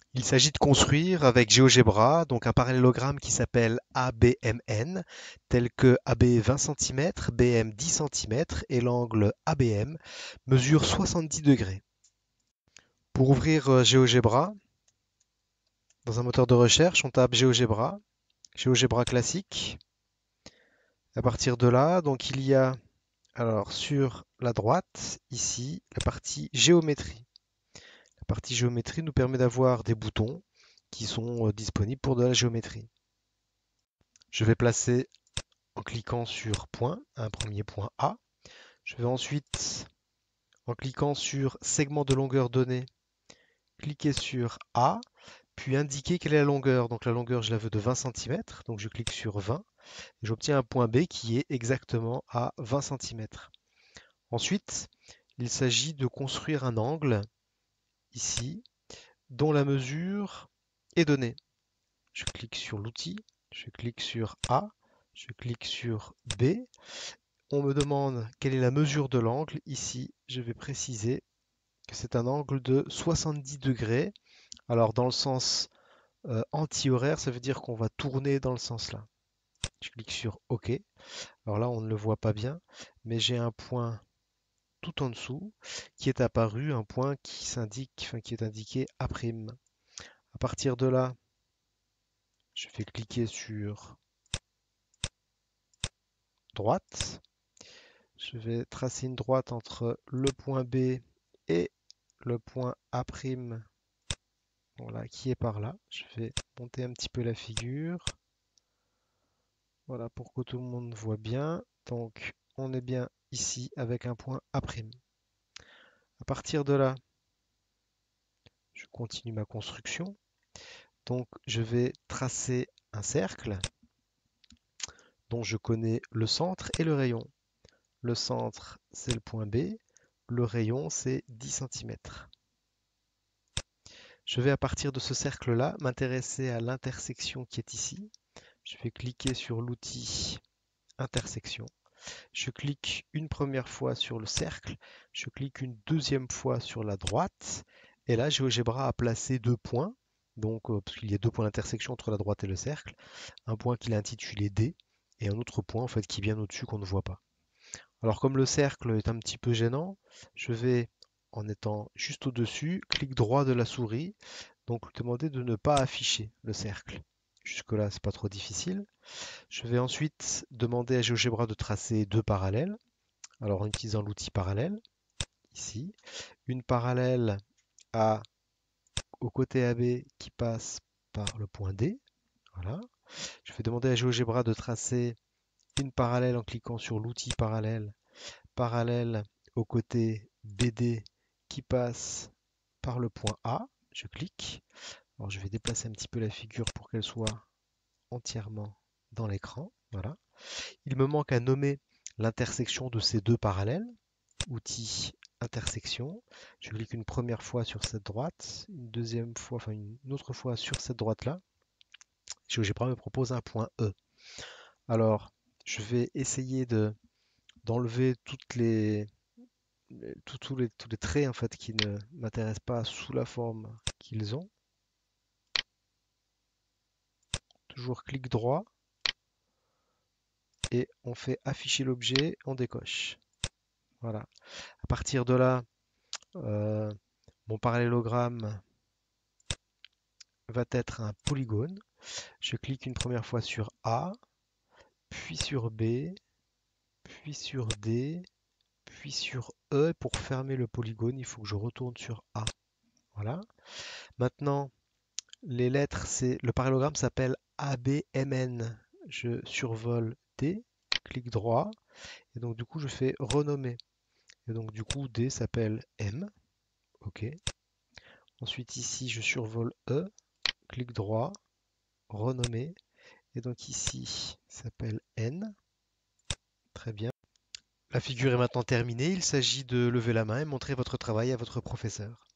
Il s'agit de construire avec GeoGebra donc un parallélogramme qui s'appelle ABMN, tel que AB 20 cm, BM 10 cm et l'angle ABM mesure 70 degrés. Pour ouvrir GeoGebra, dans un moteur de recherche, on tape GeoGebra, GeoGebra classique. À partir de là, donc il y a alors sur la droite, ici, la partie géométrie. La partie géométrie nous permet d'avoir des boutons qui sont disponibles pour de la géométrie. Je vais placer en cliquant sur point, un premier point A. Je vais ensuite, en cliquant sur segment de longueur donnée, cliquer sur A, puis indiquer quelle est la longueur. Donc la longueur, je la veux de 20 cm, donc je clique sur 20 et j'obtiens un point B qui est exactement à 20 cm. Ensuite, il s'agit de construire un angle ici dont la mesure est donnée. Je clique sur l'outil, je clique sur A, je clique sur B. On me demande quelle est la mesure de l'angle. Ici, je vais préciser que c'est un angle de 70 degrés. Alors, dans le sens anti-horaire, ça veut dire qu'on va tourner dans le sens là. Je clique sur OK. Alors là, on ne le voit pas bien, mais j'ai un point tout en dessous qui est apparu, un point qui s'indique, enfin, qui est indiqué A'. À partir de là, je vais cliquer sur droite. Je vais tracer une droite entre le point B et le point A', voilà, qui est par là. Je vais monter un petit peu la figure. Voilà, pour que tout le monde voit bien. Donc, on est bien ici avec un point A'. À partir de là, je continue ma construction. Donc, je vais tracer un cercle dont je connais le centre et le rayon. Le centre, c'est le point B. Le rayon, c'est 10 cm. Je vais à partir de ce cercle-là m'intéresser à l'intersection qui est ici. Je vais cliquer sur l'outil intersection. Je clique une première fois sur le cercle, je clique une deuxième fois sur la droite, et là GeoGebra a placé deux points, donc parce qu'il y a deux points d'intersection entre la droite et le cercle, un point qu'il a intitulé D, et un autre point en fait qui est bien au-dessus qu'on ne voit pas. Alors comme le cercle est un petit peu gênant, je vais, en étant juste au-dessus, clic droit de la souris, donc lui demander de ne pas afficher le cercle. Jusque-là, c'est pas trop difficile. Je vais ensuite demander à GeoGebra de tracer deux parallèles. Alors en utilisant l'outil parallèle, ici, une parallèle à, au côté AB qui passe par le point D. Voilà. Je vais demander à GeoGebra de tracer une parallèle en cliquant sur l'outil parallèle, parallèle au côté BD qui passe par le point A. Je clique. Alors je vais déplacer un petit peu la figure pour qu'elle soit entièrement dans l'écran. Voilà. Il me manque à nommer l'intersection de ces deux parallèles. Outil intersection. Je clique une première fois sur cette droite, une deuxième fois, enfin une autre fois sur cette droite-là. GeoGebra me propose un point E. Alors, je vais essayer d'enlever tous les traits en fait qui ne m'intéressent pas sous la forme qu'ils ont. Toujours clic droit et on fait afficher l'objet, on décoche. Voilà. À partir de là, euh, mon parallélogramme va être un polygone. Je clique une première fois sur A, puis sur B, puis sur D, puis sur E. Pour fermer le polygone, il faut que je retourne sur A. Voilà. Maintenant, les lettres, le parallélogramme s'appelle ABMN. Je survole D, clic droit, et donc du coup je fais renommer. Et donc du coup D s'appelle M. OK. Ensuite ici je survole E, clic droit, renommer. Et donc ici ça s'appelle N. Très bien. La figure est maintenant terminée. Il s'agit de lever la main et montrer votre travail à votre professeur.